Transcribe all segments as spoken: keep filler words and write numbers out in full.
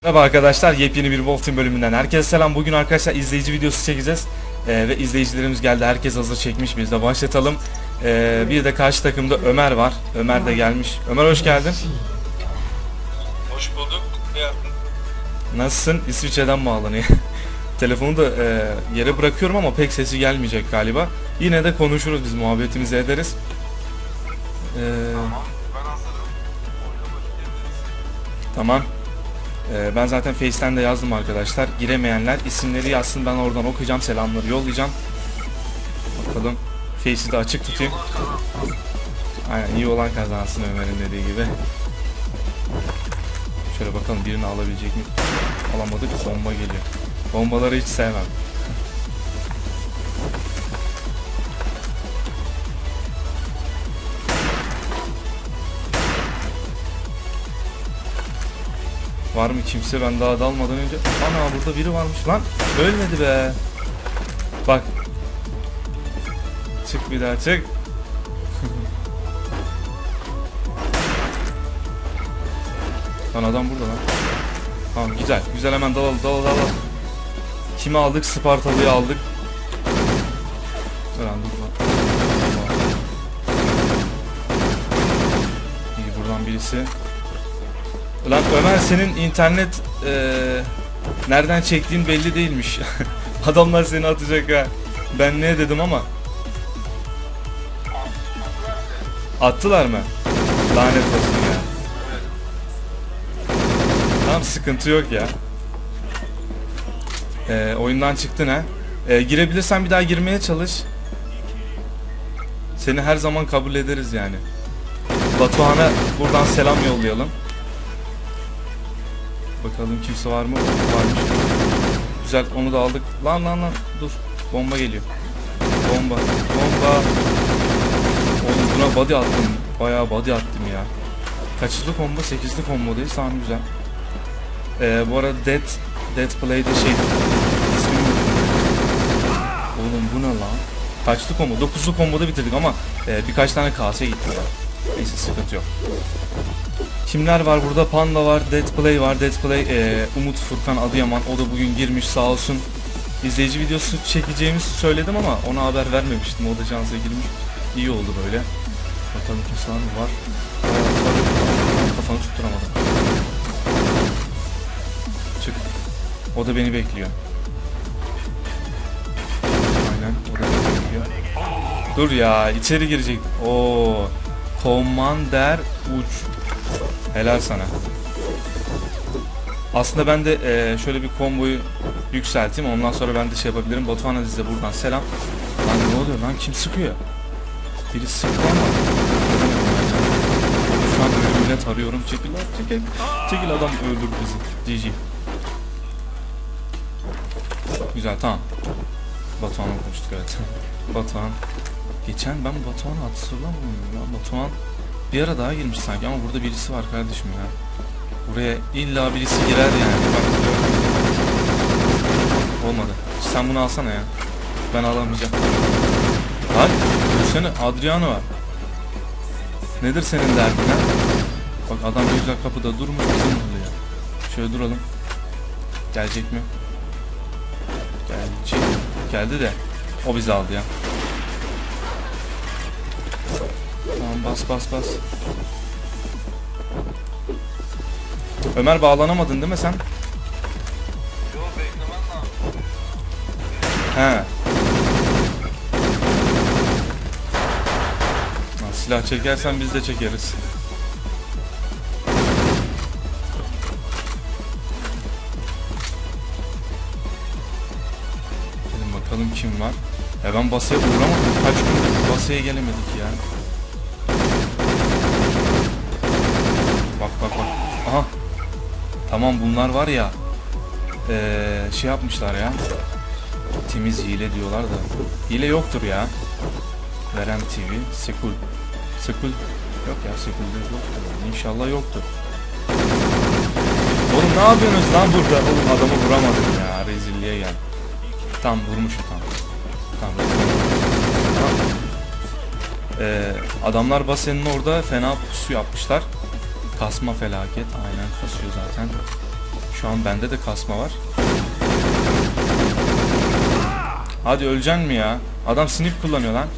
Merhaba arkadaşlar, yepyeni bir Wolf Team bölümünden herkese selam. Bugün arkadaşlar izleyici videosu çekeceğiz ee, ve izleyicilerimiz geldi. Herkes hazır çekmiş, biz de başlatalım. Ee, bir de karşı takımda Ömer var. Ömer de gelmiş. Ömer hoş geldin. Hoş bulduk. Ne yaptın? Nasılsın? İsviçre'den bağlanıyor. Telefonu da e, yere bırakıyorum ama pek sesi gelmeyecek galiba. Yine de konuşuruz, biz muhabbetimizi ederiz. Ee, Tamam. Ben hazırım. tamam. Ee, ben zaten Face'ten de yazdım arkadaşlar. Giremeyenler isimleri yazsın, ben oradan okuyacağım, selamları yollayacağım. Bakalım. Face'i de açık tutayım. Aynen, iyi olan kazansın Ömer'in dediği gibi. Şöyle bakalım birini alabilecek mi? Alamadık, bomba geliyor. Bombaları hiç sevmem. Var mı kimse? Ben daha dalmadan önce... Ana, burada biri varmış lan. Ölmedi be. Bak. Çık bir daha, çık. Lan adam burada lan. Tamam, güzel. Güzel, hemen dalalım dalalım dalalım. Kimi aldık? Spartalı'yı aldık. Lan dur lan. İyi, buradan birisi. Lan Ömer, senin internet ee, nereden çektiğin belli değilmiş. Adamlar seni atacak ha. Ben ne dedim ama. Attılar mı? Lanet olsun ya. Tamam, sıkıntı yok ya. Ee, oyundan çıktın ha. Ee, girebilirsen bir daha girmeye çalış. Seni her zaman kabul ederiz yani. Batuhan'a buradan selam yollayalım. Bakalım kimse var mı? Varmış. Güzel, onu da aldık. Lan lan lan dur. Bomba geliyor. Bomba. Bomba. Oğlum buna body attım. Bayağı body attım ya. Kaçıncı combo? sekizli combodayız. Tamam, güzel. Ee, bu arada Dead Dead Play'de şey ismini unuttum. Oğlum bu ne lan? Kaçlı combo? dokuzlu comboda bitirdik ama e, birkaç tane kase gitti ya. Neyse, sıkıntı yok. Kimler var burada? Panda var, Dead Play var. Dead Play, e, Umut Furkan Adıyaman. O da bugün girmiş sağ olsun. İzleyici videosu çekeceğimizi söyledim ama ona haber vermemiştim. O da şansa girmiş. İyi oldu böyle. Bakalım kimse var. Var. Kafanı tutturamadım. Çık. O da beni bekliyor. Aynen, o da beni bekliyor. Dur ya, içeri girecek. Oo. Commander uç. Helal sana. Aslında ben de e, şöyle bir komboyu yükselteyim, ondan sonra ben de şey yapabilirim. Batuhan Aziz'e buradan selam. Lan ne oluyor lan, kim sıkıyor? Biri sıktı ama şu an ölümüne tarıyorum. Çekil lan, çekil. Çekil, adam öldürdü bizi. G G. Güzel, tamam. Batuhan'la konuştuk, evet. Batuhan. Geçen ben Batuhan'ı hatırlamıyorum ya. Batuhan bir ara daha girmiş sanki ama burada birisi var kardeşim ya. Buraya illa birisi girer yani. Bak, olmadı. Sen bunu alsana ya. Ben alamayacağım. Lan düşünsene, Adriano var. Nedir senin derdin ha? Bak, adam güzel kapıda durmuş, bizim oluyor. Şöyle duralım. Gelecek mi? Gelecek. Geldi de o bizi aldı ya. Tamam, bas bas bas. Ömer, bağlanamadın değil mi sen? Yok, beklemen lazım. He. Lan, silah çekersen biz de çekeriz. Gelin bakalım kim var. Ya ben basaya uğramadım. Kaç gündür basaya gelemedik ya. Bak bak bak. Aha. Tamam, bunlar var ya. Ee, şey yapmışlar ya. Temiz hile diyorlar da. Hile yoktur ya. Verem T V. Sekul. Sekul. Yok ya, Sekul'de yoktur. İnşallah yoktur. Oğlum ne yapıyorsunuz lan burada? Oğlum adamı vuramadım ya. Rezilliğe gel. Tam vurmuşum tam. Tamam. Tamam. Ee, adamlar basenin orada fena pusu yapmışlar. Kasma felaket. Aynen kasıyor zaten. Şu an bende de kasma var. Hadi öleceksin mi ya? Adam snip kullanıyor lan.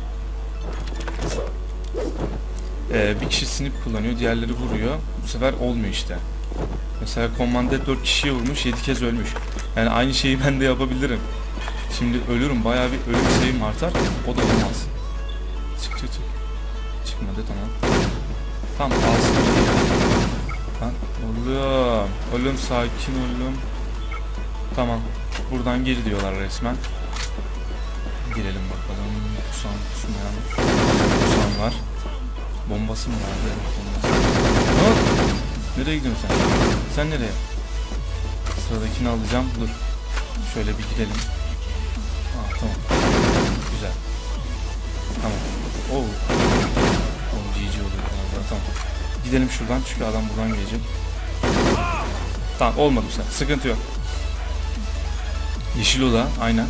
Ee, bir kişi snip kullanıyor, diğerleri vuruyor. Bu sefer olmuyor işte. Mesela Commander dört kişiye vurmuş, yedi kez ölmüş. Yani aynı şeyi ben de yapabilirim. Şimdi ölürüm, bayağı bir ölüm sayım artar. O da olmaz. Çık çık çık. Çıkmadı, tamam. Tamam, alsın. Lan oğlum, oğlum sakin oğlum. Tamam, buradan geri diyorlar resmen. Girelim bakalım. Pusan, pusmayan. Pusan var. Bombası mı vardı? Evet, bombası. Ne oldu? Nereye gidiyorsun sen? Sen nereye? Sıradakini alacağım. Dur. Şöyle bir gidelim. Aa, tamam. Güzel. Tamam. Oo. Oğlum G G oluyor. Tamam. Gidelim şuradan çünkü adam buradan gelecek. Tamam, olmadı bu sefer. Sıkıntı yok. Yeşil oda aynen.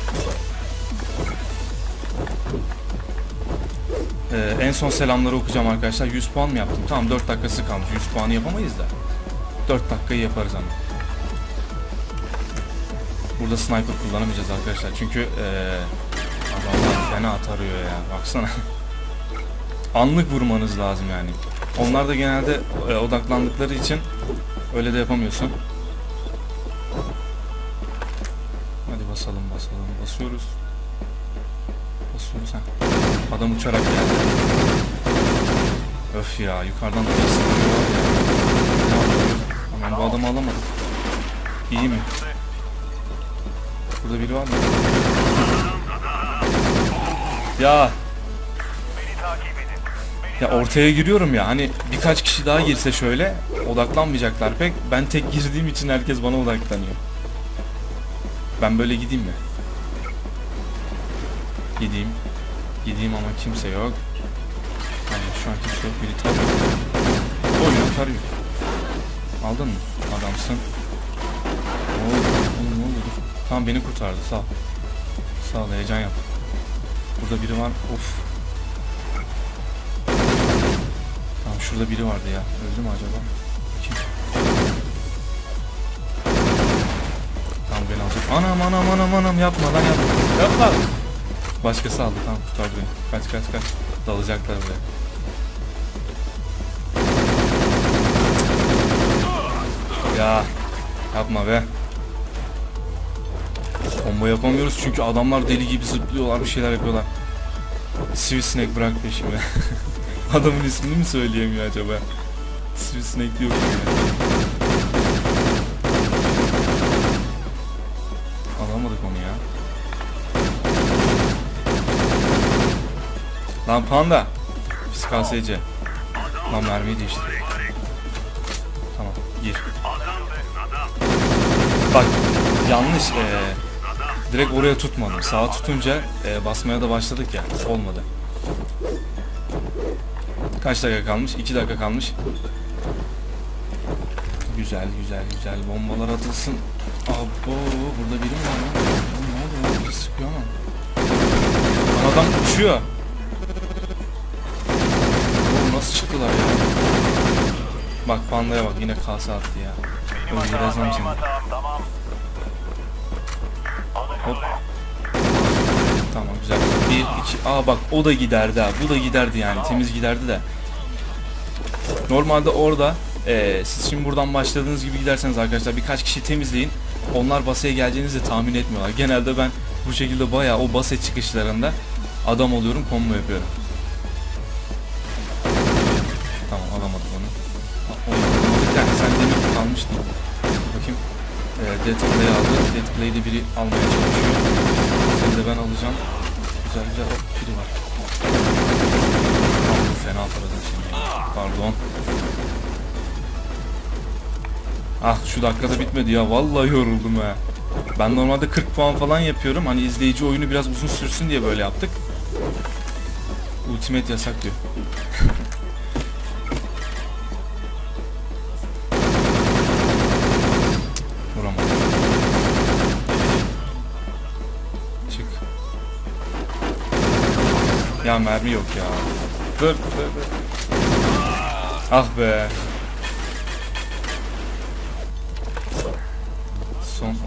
Ee, en son selamları okuyacağım arkadaşlar. yüz puan mı yaptım? Tamam, dört dakikası kalmış. yüz puanı yapamayız da. dört dakikayı yaparız ama. Burada sniper kullanamayacağız arkadaşlar. Çünkü ee, adamlar fena atarıyor ya. Baksana. Anlık vurmanız lazım yani. Onlar da genelde e, odaklandıkları için öyle de yapamıyorsun. Hadi basalım basalım. Basıyoruz. Basıyoruz ha. Adam uçarak geldi. Öf ya, yukarıdan da basılıyor ya. Aman, bu adamı alamadım. İyi mi? Burada biri var mı? Ya. Ya ortaya giriyorum ya, hani birkaç kişi daha girse şöyle odaklanmayacaklar pek. Ben tek girdiğim için herkes bana odaklanıyor. Ben böyle gideyim mi? Gideyim. Gideyim ama kimse yok. Hani şu an kimse yok. Biri tarıyor. Oyunu tarıyor. Aldın mı? Adamsın. Ne oldu? Oğlum ne oldu? Tamam, beni kurtardı. Sağ ol. Sağ ol, heyecan yaptım. Burada biri var. Of. Tamam, şurada biri vardı ya. Öldü mü acaba? Kim? Tamam, beni alacak. Anam anam anam anam, yapma lan, yapma. Yapma. Başkası aldı, tamam, kurtardı beni. Kaç kaç kaç. Dalacaklar buraya. Ya yapma be. Combo yapamıyoruz çünkü adamlar deli gibi zıplıyorlar, bir şeyler yapıyorlar. Sivrisinek bırak peşimi. Adamın ismini mi söyleyemiyor acaba? Sivrisinek diyor. Alamadık onu ya. Lan panda. Pis K S C. Lan mermiyi değiştir. Tamam, gir. Bak yanlış. Ee, direkt oraya tutmadım. Sağa tutunca e, basmaya da başladık ya. Olmadı. Kaç dakika kalmış? iki dakika kalmış. Güzel güzel güzel. Bombalar atılsın. Abo, burada biri mi var lan? Ne oluyor? Biri sıkıyor ama. Lan adam uçuyor. Oğlum nasıl çıktılar ya? Bak pandaya bak, yine kase attı ya. Öldüreceğim seni. Hop. Tamam, güzel. Bir, iki. Aa bak, o da giderdi ha. Bu da giderdi yani. Temiz giderdi de. Normalde orada e, siz şimdi buradan başladığınız gibi giderseniz arkadaşlar birkaç kişi temizleyin. Onlar basaya geleceğinizi de tahmin etmiyorlar. Genelde ben bu şekilde bayağı o base çıkışlarında adam oluyorum, combo yapıyorum. Tamam, alamadım onu. Onu alamadık yani, sen demin kalmıştın. Bakayım. E, Death Play'i aldı. Death Play'de biri almaya çalışıyor. Seni de ben alacağım. Güzel güzel, hop, biri var. Tamam, fena taradım seni. Pardon. Ah, şu dakikada bitmedi ya. Vallahi yoruldum ha. Ben normalde kırk puan falan yapıyorum. Hani izleyici oyunu biraz uzun sürsün diye böyle yaptık. Ultimate yasak diyor. Vuramadım. Çık. Ya mermi yok ya. Dur dur dur. Ah be.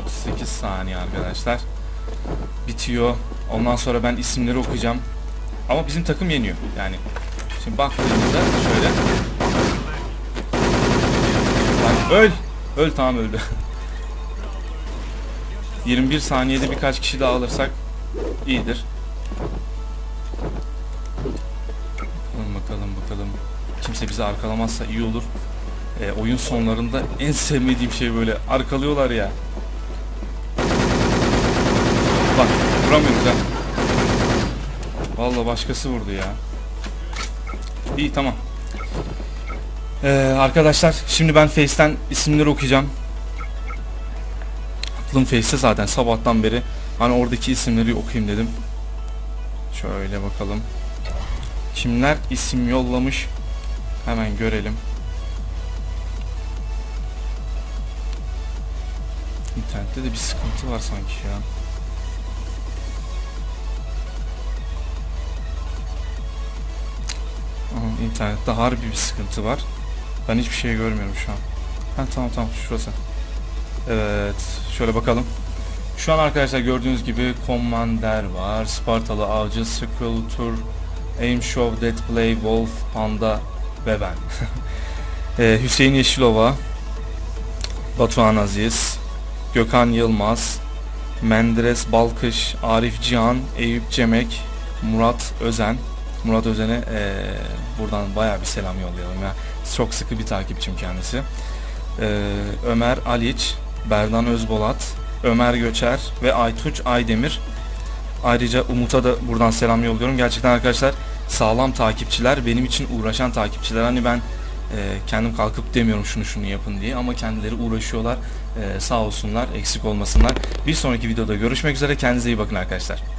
otuz sekiz saniye arkadaşlar. Bitiyor. Ondan sonra ben isimleri okuyacağım. Ama bizim takım yeniyor. Yani şimdi baktığımızda şöyle. Bak, öl. Öl, tamam, öldü. yirmi bir saniyede birkaç kişi daha alırsak iyidir. Bakalım bakalım bakalım. Kimse bizi arkalamazsa iyi olur. E, oyun sonlarında en sevmediğim şey böyle arkalıyorlar ya. Bak, vuramıyoruz ha. Vallahi başkası vurdu ya. İyi, tamam. Ee, arkadaşlar şimdi ben Face'ten isimleri okuyacağım. Aklım Face'te zaten sabahtan beri. Hani oradaki isimleri okuyayım dedim. Şöyle bakalım. Kimler isim yollamış? Hemen görelim. İnternette de bir sıkıntı var sanki ya. Aha, internette harbi bir sıkıntı var. Ben hiçbir şey görmüyorum şu an. Ha, tamam tamam, şurası. Evet, şöyle bakalım. Şu an arkadaşlar gördüğünüz gibi Commander var, Spartalı Avcı, Skeletor, Aim Show, Deadplay, Wolf, Panda ve ben. ee, Hüseyin Yeşilova, Batuhan Aziz, Gökhan Yılmaz, Menderes Balkış, Arif Cihan, Eyüp Cemek, Murat Özen. Murat Özen'e ee, buradan bayağı bir selam yollayalım ya. Çok sıkı bir takipçim kendisi. Ee, Ömer Aliç, Berdan Özbolat, Ömer Göçer ve Aytunç Aydemir. Ayrıca Umut'a da buradan selam yolluyorum. Gerçekten arkadaşlar sağlam takipçiler, benim için uğraşan takipçiler. Hani ben e, kendim kalkıp demiyorum şunu şunu yapın diye, ama kendileri uğraşıyorlar. E, sağ olsunlar, eksik olmasınlar. Bir sonraki videoda görüşmek üzere. Kendinize iyi bakın arkadaşlar.